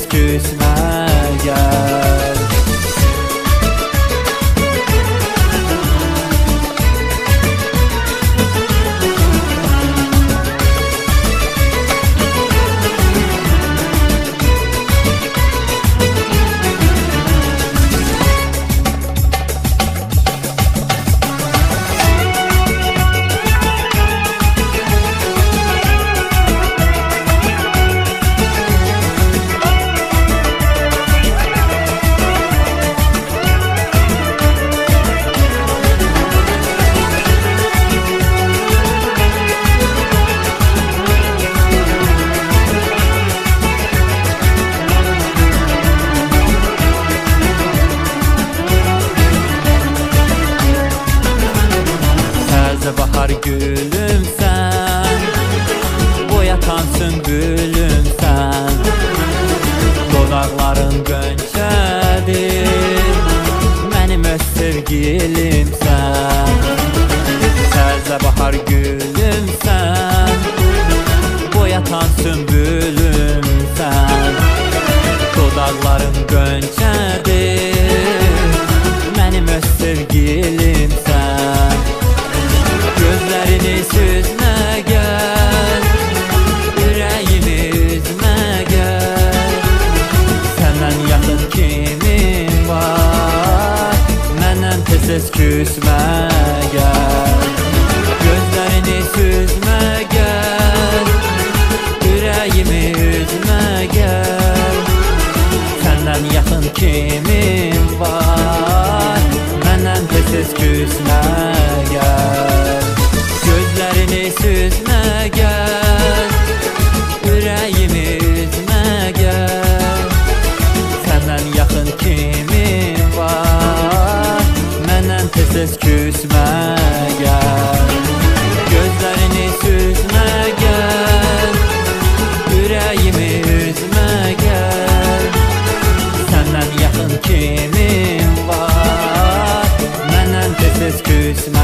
tez küsme gel. Bahar gülüm sen, boyatansın gülüm sen. Dodaqların gönçədir, mənim öz sevgilim sen. Təzə bahar gülüm sen, boyatansın gülüm sen. Dodaqların gönçədir, mənim öz sevgilim sen. Gözlerini süzme gel, yüreğimi üzme gel. Senden yakın kimin var, məndən tez küsme gel. Gözlerini süzme gel, yüreğimi üzme gel. Senden yakın kimin var, məndən tez küsme gel. Gözlerini süzme gel, yüreğimi üzme gel. Senden yakın kimin var, məndən tez küsme gel. Gözlerini süzme gel, yüreğimi üzme gel. Senden yakın kimin var, məndən tez küsme